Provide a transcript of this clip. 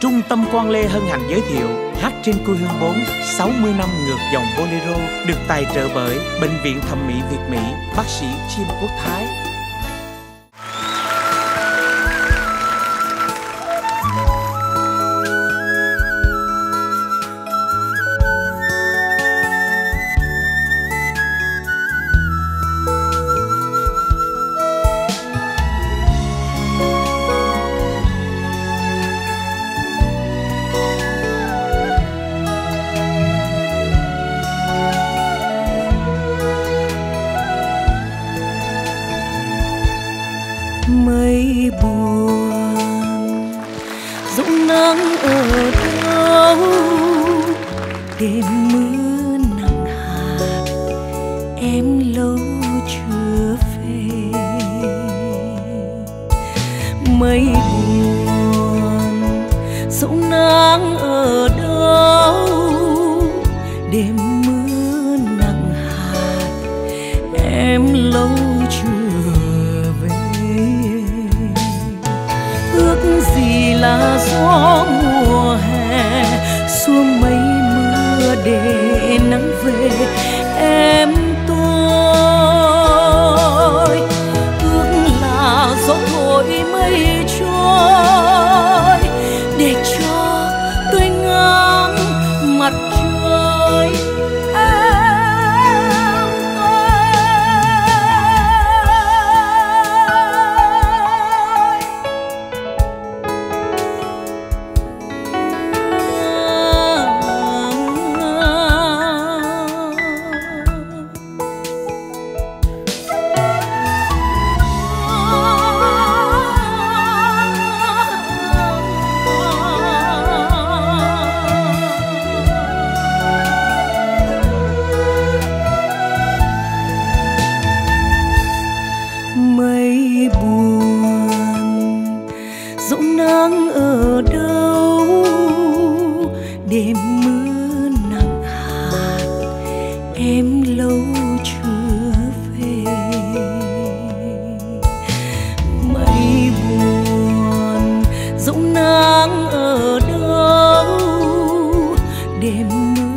Trung tâm Quan Lê hân hạnh giới thiệu Hát trên quê hương 4 60 năm ngược dòng bolero được tài trợ bởi Bệnh viện Thẩm mỹ Việt Mỹ, bác sĩ Chiêm Quốc Thái. Mây buồn dũng nắng ở đâu, đêm mưa nặng hạt em lâu chưa về. Mây buồn dũng nắng ở đâu, đêm mưa nặng hạt em lâu chưa. Ước gì là gió mùa hè xua mây mưa để nắng về em tôi. Ước là gió thổi mây trôi để cho tôi ngắm mặt trời. Mây buồn dũng nắng ở đâu, đêm mưa nặng hạt em lâu chưa về. Mây buồn dũng nắng ở đâu, đêm mưa